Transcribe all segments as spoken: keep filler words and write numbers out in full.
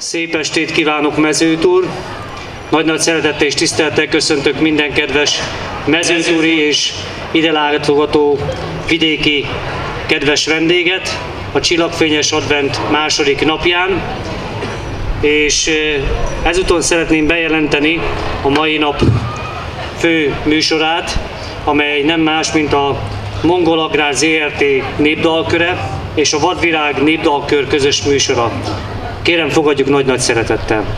Szép estét kívánok, Mezőtúr! Nagy-nagy szeretettel és tisztelettel köszöntök minden kedves mezőtúri és ide látogató vidéki kedves vendéget a Csillagfényes Advent második napján. És ezúton szeretném bejelenteni a mai nap fő műsorát, amely nem más, mint a Mongol Agrár zé er té népdalköre és a Vadvirág népdalkör közös műsora. Kérem, fogadjuk nagy-nagy szeretettel!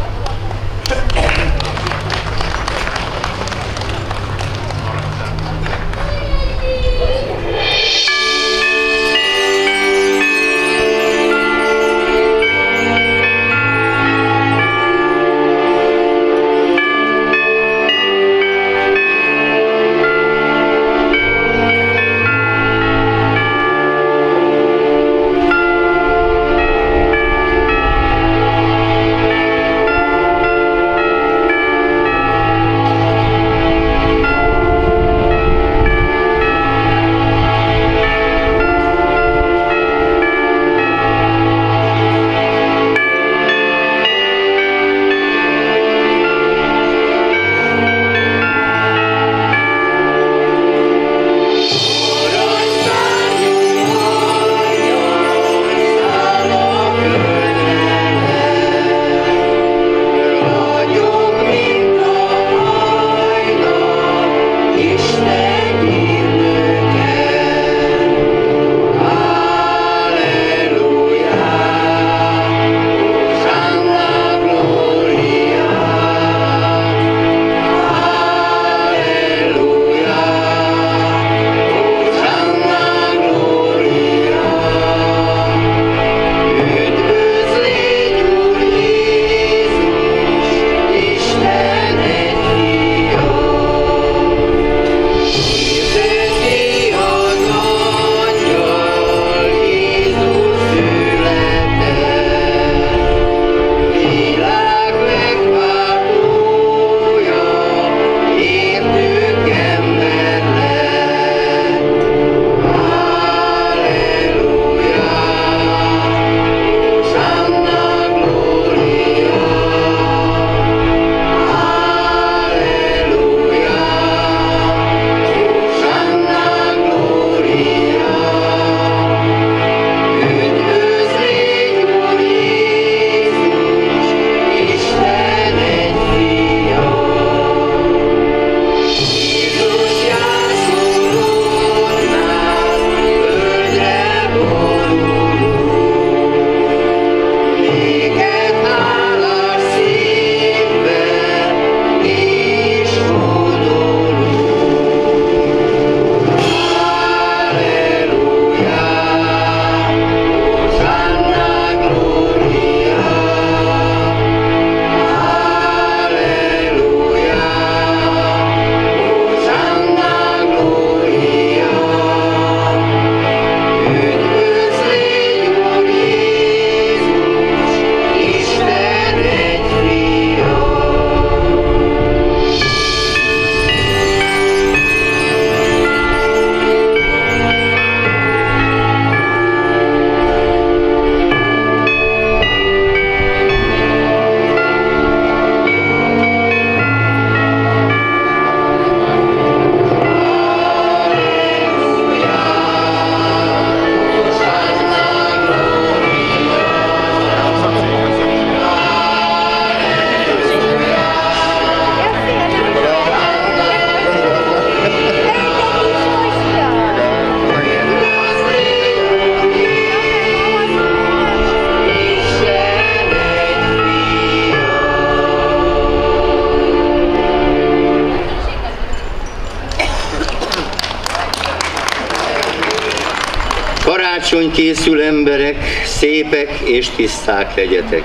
Karácsony készül, emberek, szépek és tiszták legyetek.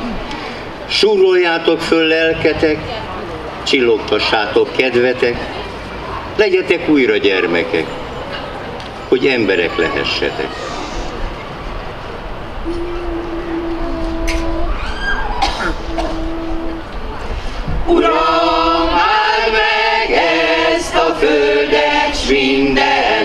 Súroljátok föl lelketek, csillogtassátok kedvetek, legyetek újra gyermekek, hogy emberek lehessetek. Uram, áld meg ezt a földet, s minden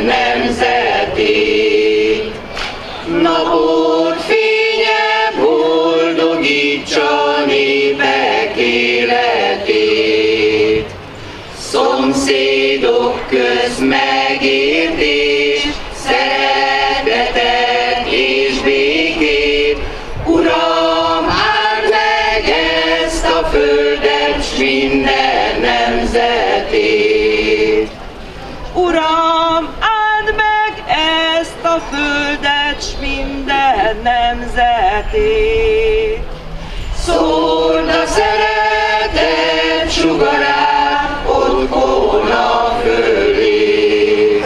nemzetét, napod fénye boldog boldogítsa népek életét. Szomszédok köz megértés, szeretetet és békét. Uram, áld meg ezt a földet, s minden nemzetét. Uram, áld meg ezt a földet, s minden nemzetét. Szórd a szeretet sugarát otthona fölé.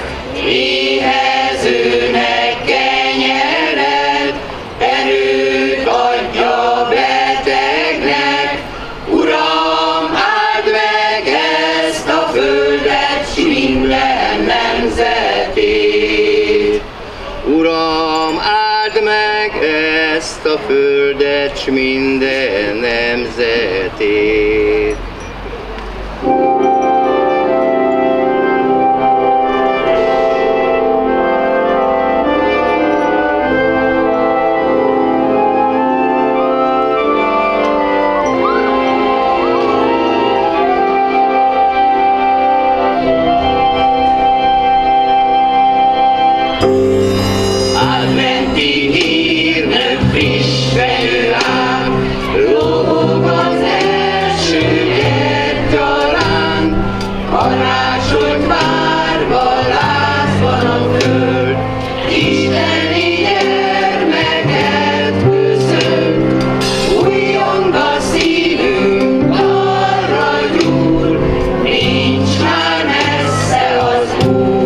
Éhezőnek kenyeret, erőt adja betegnek. Uram, áld meg ezt a földet, s minden nemzetét. Uram, áld meg ezt a földet, s minden nemzetét. Adventi hírnök friss felül áll, lóg az első gyertyalánt. Karácsonyt várva lázban a föld, isteni gyermeket köszönt. Újjong a szívünk, arra gyúl, nincs már messze az Úr.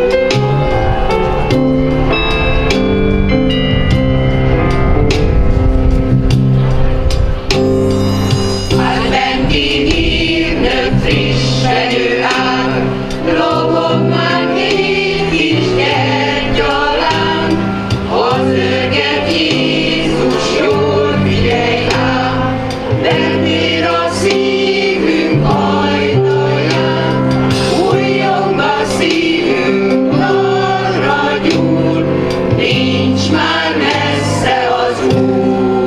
Frissen áll, lobog már két kis gyertyalán. Az őket Jézus jól figyelj ám, vendér a szívünk ajtaján. Újjong a szívünk, arra gyúl, nincs már messze az Úr.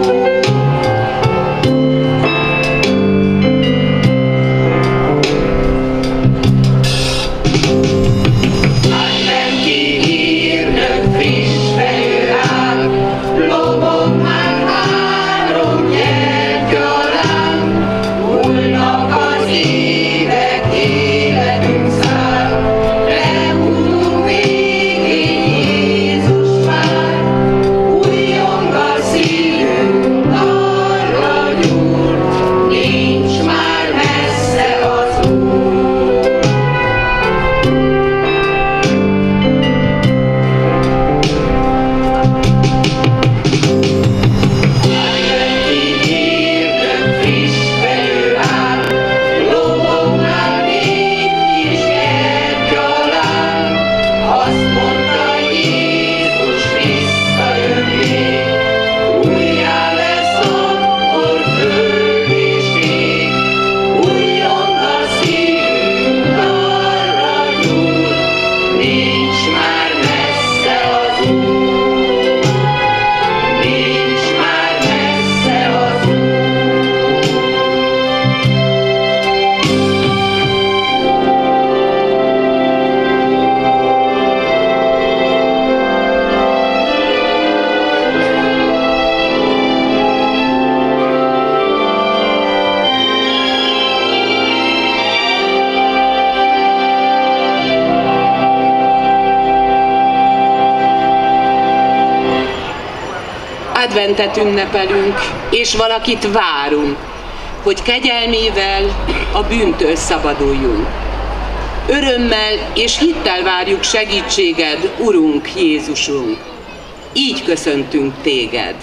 Adventet ünnepelünk, és valakit várunk, hogy kegyelmével a bűntől szabaduljunk. Örömmel és hittel várjuk segítséged, Urunk Jézusunk. Így köszöntünk téged.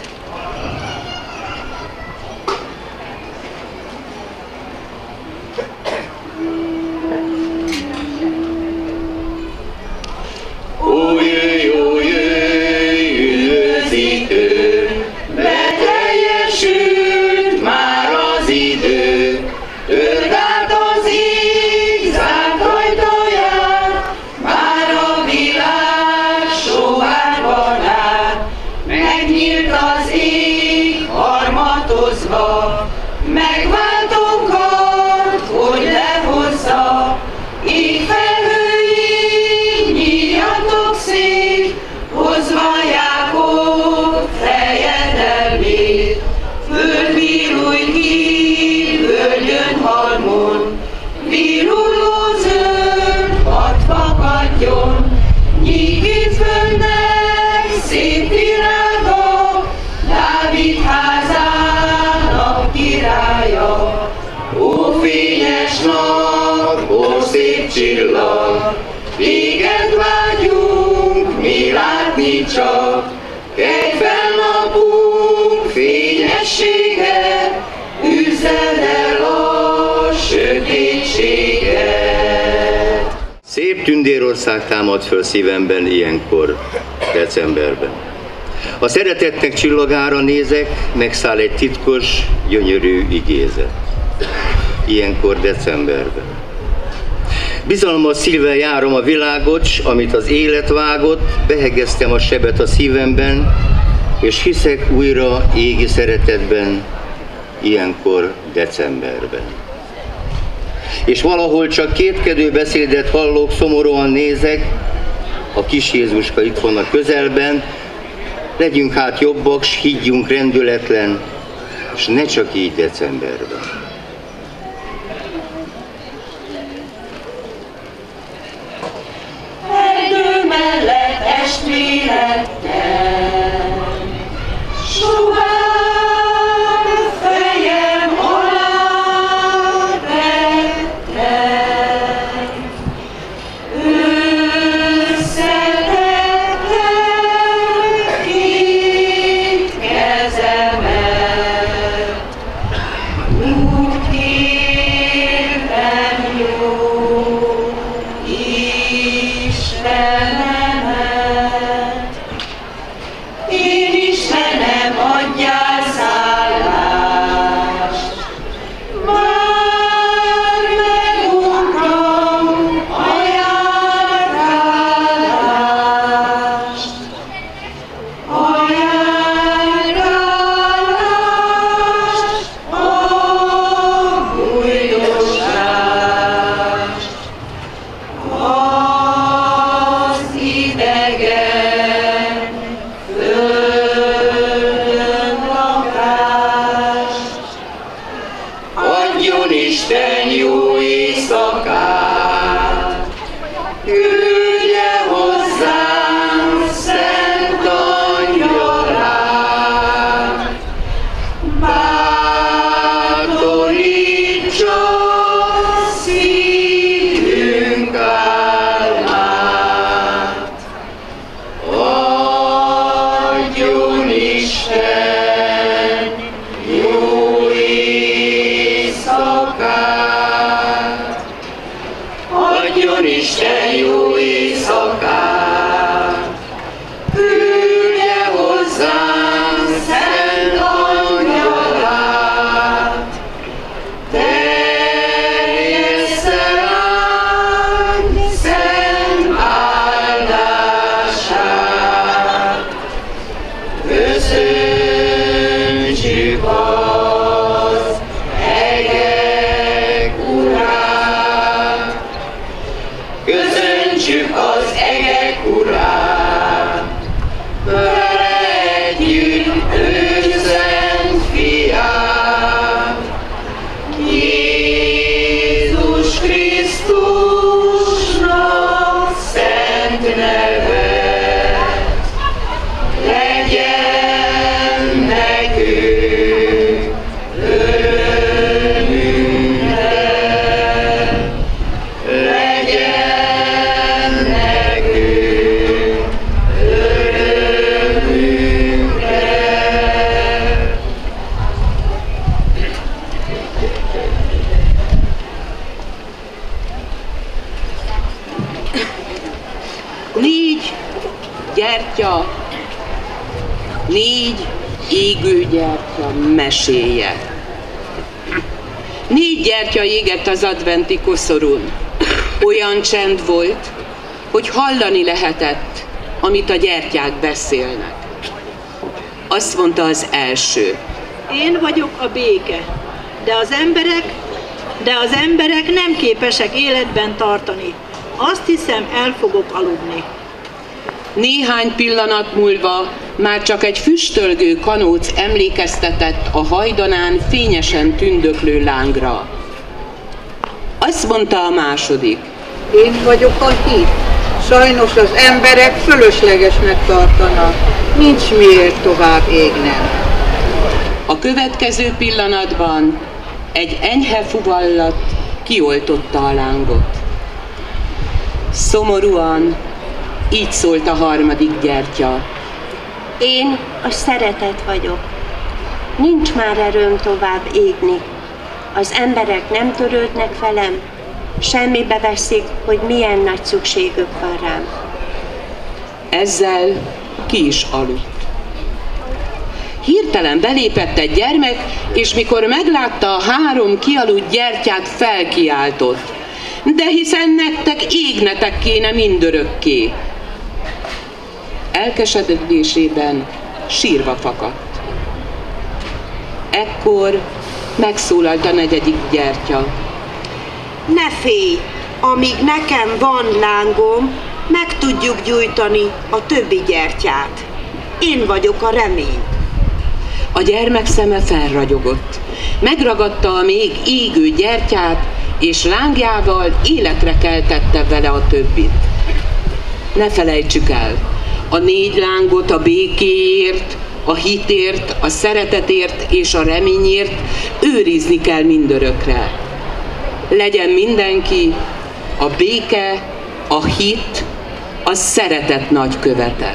Ó, jöjj, ó, jöjj, üdvözítő, beteljesült már az idő. Törd át az ég zárt ajtaját, már a világ soványban áll. Megnyílt az tartozva, megváltónkat, hogy lehozza, így felhői, nyíljatok szét, hozva Jákob fejedelmét. Föld virulj ki, völgyön halmon, viruló zöld, hadd fakadjon, nyílt földnek szép virága, Dávid házának királya. Ó fényes nap, ó szép csillag, téged vágyunk mi látni csak, kelj fel napunk fényességet, üzeld el a sötétséget. Szép tündérország támad föl szívemben ilyenkor, decemberben. A szeretetnek csillagára nézek, megszáll egy titkos, gyönyörű igézet. Ilyenkor decemberben. Bizalmas szívvel járom a világot, s amit az élet vágott, behegeztem a sebet a szívemben, és hiszek újra égi szeretetben, ilyenkor decemberben. És valahol csak kétkedő beszédet hallok, szomorúan nézek, a kis Jézuska itt van a közelben, legyünk hát jobbak, s higgyünk rendületlen, és ne csak így decemberben. Erdő mellett estvérettem, sugár fejem alá tettem, összetettem két kezemet, úgy kértem jó Istenemet, én Istenem adjál szállást, már meguntam a járkálást, a járkálást, a bújdosást, az idegen földön lakást. Adjon Isten jó éjszakát, küldje hozzánk szent angyalát, bátorítsa szívünk álmát. Adjon Isten jó éjszakát, adjon Isten jó éjszakát, küldje hozzánk szent angyalát, terjessze ránk szent áldását. Köszöntsük az egek urát, köszöntsük az egek urát, vele együtt ő szent fiát, Jézus Krisztusnak szent nevet, legyen nekünk örömünkre, legyen nekünk örömünkre. Négy gyertya, négy égő gyertya meséje. Négy gyertya égett az adventi koszorún. Olyan csend volt, hogy hallani lehetett, amit a gyertyák beszélnek. Azt mondta az első: Én vagyok a béke, de az emberek, de az emberek nem képesek életben tartani. Azt hiszem, el fogok aludni. Néhány pillanat múlva már csak egy füstölgő kanóc emlékeztetett a hajdanán fényesen tündöklő lángra. Azt mondta a második. Én vagyok a hit. Sajnos az emberek fölöslegesnek tartanak. Nincs miért tovább égnem. A következő pillanatban egy enyhe fuvallat kioltotta a lángot. Szomorúan így szólt a harmadik gyertya. Én a szeretet vagyok. Nincs már erőm tovább égni. Az emberek nem törődnek velem, semmibe veszik, hogy milyen nagy szükségük van rám. Ezzel ki is aludt. Hirtelen belépett egy gyermek, és mikor meglátta a három kialudt gyertyát, felkiáltott. De hiszen nektek égnetek kéne mindörökké. Elkeseredésében sírva fakadt. Ekkor megszólalt a negyedik gyertya. Ne félj, amíg nekem van lángom, meg tudjuk gyújtani a többi gyertyát. Én vagyok a remény. A gyermek szeme felragyogott. Megragadta a még égő gyertyát, és lángjával életre keltette vele a többit. Ne felejtsük el, a négy lángot a békéért, a hitért, a szeretetért és a reményért őrizni kell mindörökre. Legyen mindenki a béke, a hit, a szeretet nagykövete.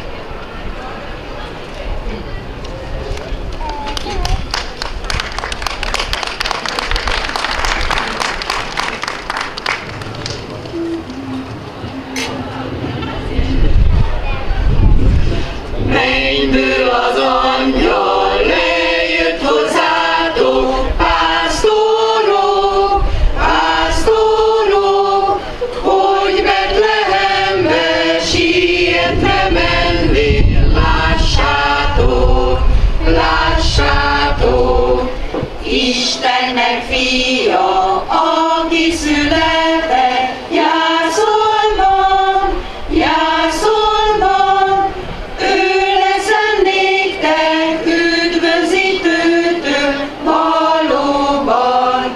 Mennyből az angyal lejött hozzátok, pásztorok, pásztorok, hogy Betlehembe sietve menvén lássátok, lássátok. Istennek fia, aki született, Jászolban, Jászolban, ő leszen néktek üdvözítőtök, valóban,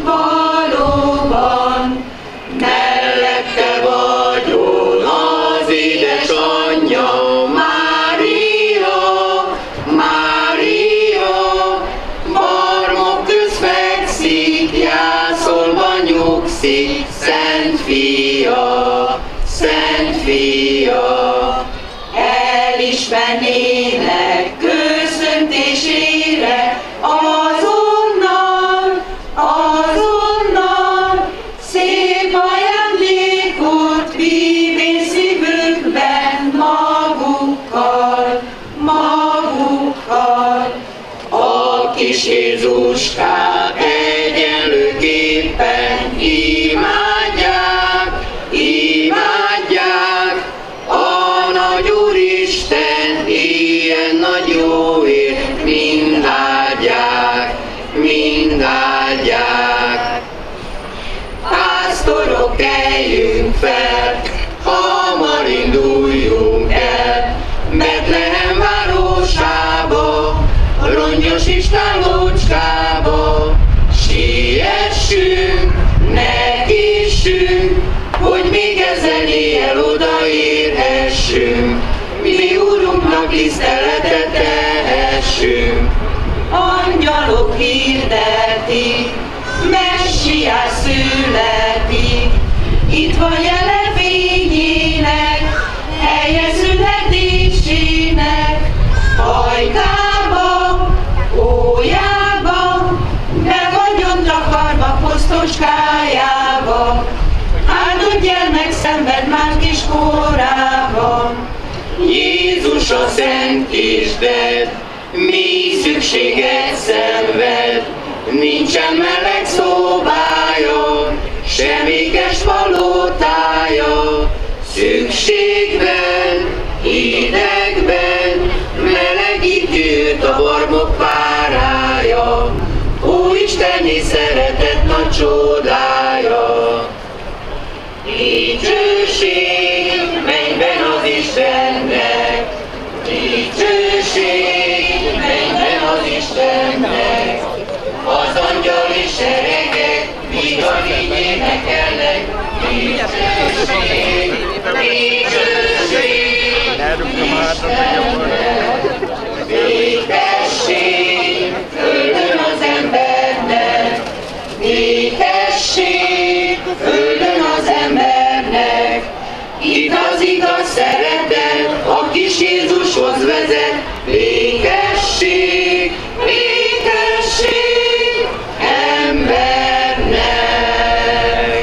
valóban. Mellette vagyon az édesanyja, Mária, Mária, barmok közt fekszik, Jászolban nyugszik, Szent Fia, Szent Fia. Elismernének köszöntésére, azonnal, azonnal, szép ajándékot vívén szívükben magukkal, magukkal. A kis Jézuskát egyenlőképpen imádják, imádják, a nagy Úristen ilyen nagy jóért mind áldják, mind áldják. Pásztorok, keljünk fel, hamar induljunk el, Betlehem városába, rongyos istállócskába. Siessünk, ne késsünk, hogy még ezen éjjel odaérhessünk, mi Úrunknak tiszteletet tehessünk. Angyalok hirdetik, Messiás születik, itt van jele fényének, helye születésének, hajkába, ójába, be vagyon takarva posztoskájába, áldott gyermek szenved már kis korában. Jézus a szent kisded, mi szükséget szenved, nincsen meleg szobája, sem ékes palotája, szükségben, hidegben, melegítőt a barmok párája. isteni szeretet nagy csodája. Dicsőség mennyben az Istennek, dicsőség mennyben az Istennek, az angyali seregek vigani énekelnek, dicsőség, dicsőség Istennek, békesség földön az embernek, békesség földön az embernek, itt az igaz szeretet, a kis Jézushoz vezet, békesség, békesség embernek.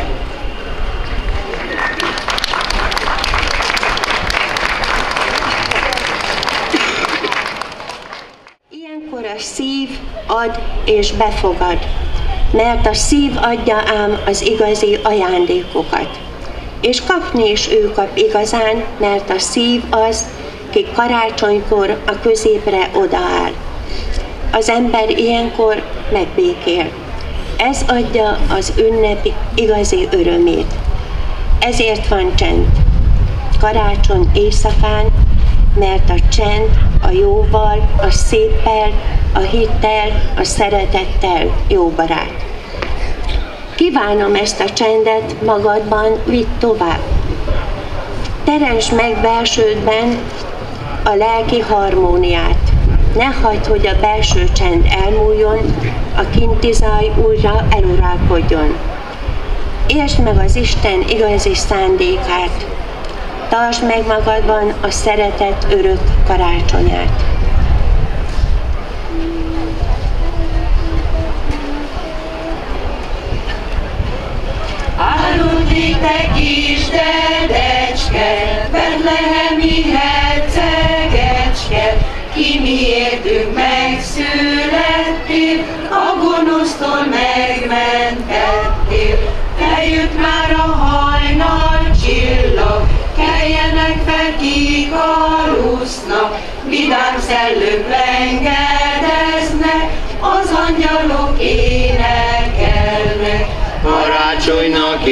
Ilyenkor a szív ad és befogad, mert a szív adja ám az igazi ajándékokat. És kapni is ő kap igazán, mert a szív az, ki karácsonykor a középre odaáll. Az ember ilyenkor megbékél. Ez adja az ünnep igazi örömét. Ezért van csend. Karácsony éjszakán, mert a csend a jóval, a széppel, a hittel, a szeretettel jó barát. Kívánom ezt a csendet magadban vidd tovább. Teremtsd meg belsődben a lelki harmóniát. Ne hagyd, hogy a belső csend elmúljon, a kinti zaj újra eluralkodjon. Értsd meg az Isten igazi szándékát. Tartsd meg magadban a szeretet örök karácsonyát. Áldott néktek kis dedecske, betlehemi hercegecske, ki miértünk megszülettél, a gonosztól megmentettél. Eljött már a hajnal csillag, keljenek fel kik alusznak, vidám szellők lengedeznek, az angyalok énekelnek. Karácsonynak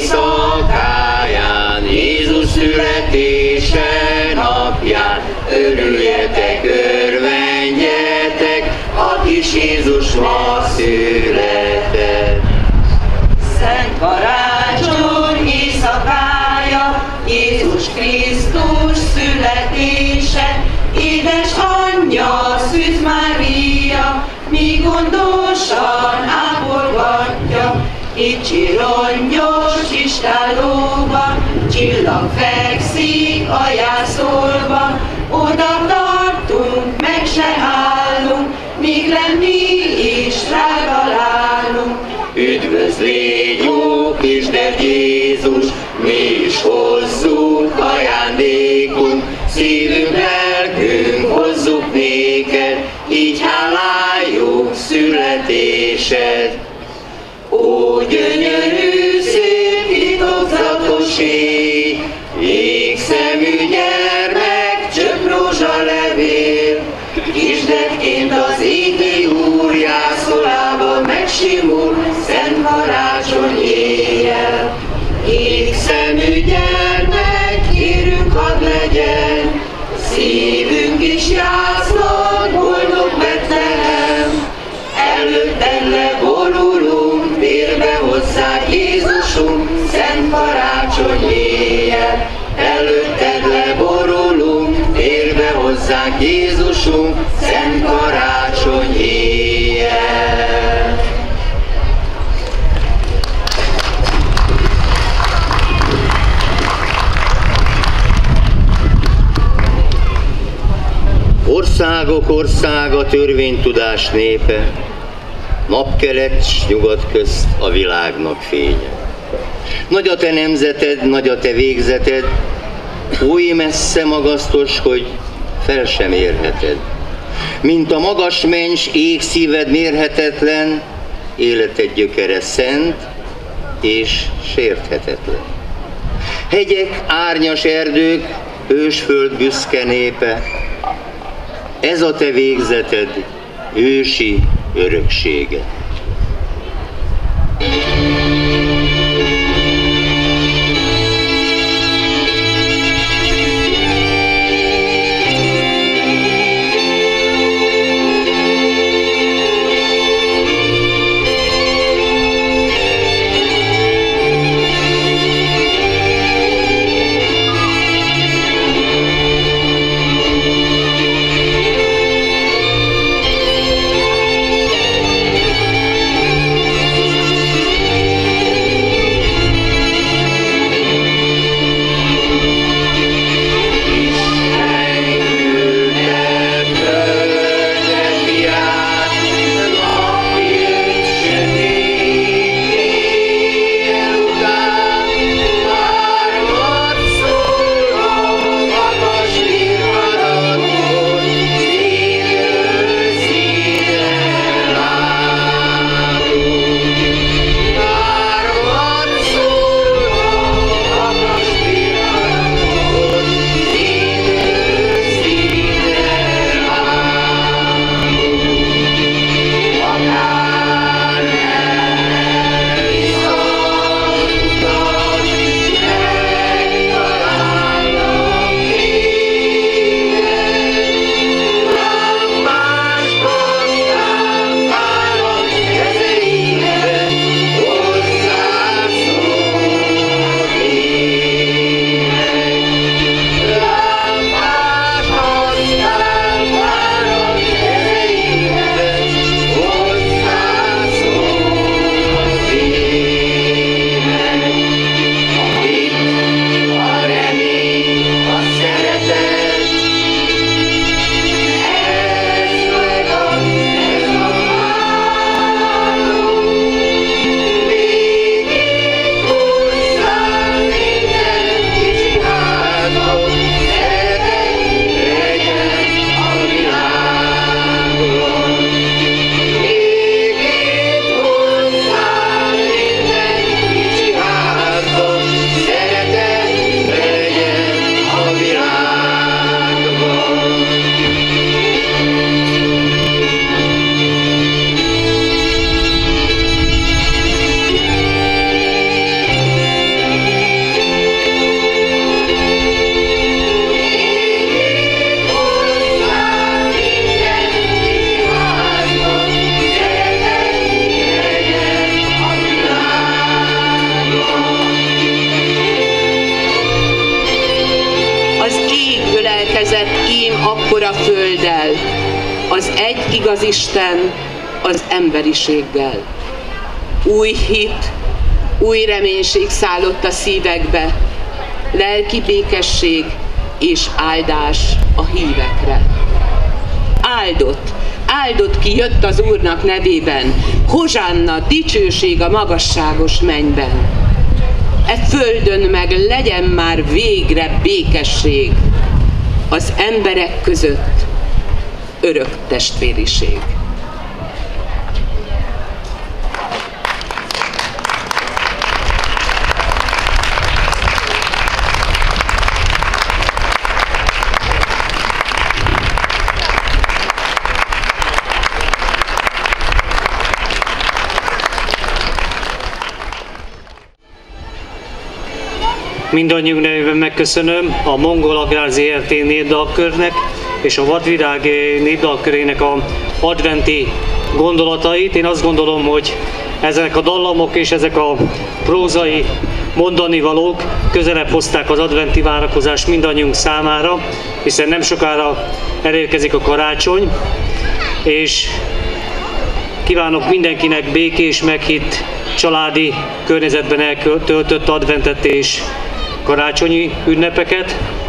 éjszakáján, Jézus születése napján, örüljetek, örvendjetek, a kis Jézus ma született. Szent karácsony éjszakája, Jézus Krisztus születése, édes anyja, Szűz Mária, mi gondosan ápolgatja. Itt csirongyos istállóban, csillag fekszik a jászolban, oda tartunk, meg se állunk, míg lenni is rágalálunk. Üdvözlégy, jó kisded Jézus, mi is hozzuk ajándékunk, szívünk, lelkünk hozzuk néked, így háláljuk születésed. Ó, gyönyörű, szép, titokzatos ég, jégszemű gyermek, csöpp rózsalevél, kisdedként az égi úr jászolában megsimul, szent karácsony éjjel. Jégszemű gyermek, kérünk, hadd legyen, szívünk is jászlott, boldog Betlehem. Előtted leborulunk, térbe hozzák Jézusunk, szent karácsony éjjel. Előtted leborulunk, térbe hozzák Jézusunk, szent karácsony éjjel. Országok országa, törvénytudás népe, napkelet s nyugat közt a világnak fénye. Nagy a te nemzeted, nagy a te végzeted, oly messze magasztos, hogy fel sem érheted. Mint a magas mencs, ég szíved mérhetetlen, életed gyökere szent és sérthetetlen. Hegyek, árnyas erdők, ősföld büszke népe, ez a te végzeted, ősi öröksége. az egy igaz Isten az emberiséggel. Új hit, új reménység szállott a szívekbe, lelki békesség és áldás a hívekre. Áldott, áldott ki jött az Úrnak nevében, hozsánna, dicsőség a magasságos mennyben. E földön meg legyen már végre békesség, az emberek között örök testvériség. Mindannyiunk nevében megköszönöm a Mongol Agrár zé er té népdalkörnek és a Vadvirág népdalkörének a adventi gondolatait. Én azt gondolom, hogy ezek a dallamok és ezek a prózai mondanivalók közelebb hozták az adventi várakozást mindannyiunk számára, hiszen nem sokára elérkezik a karácsony, és kívánok mindenkinek békés, meghitt, családi környezetben eltöltött adventet és karácsonyi ünnepeket.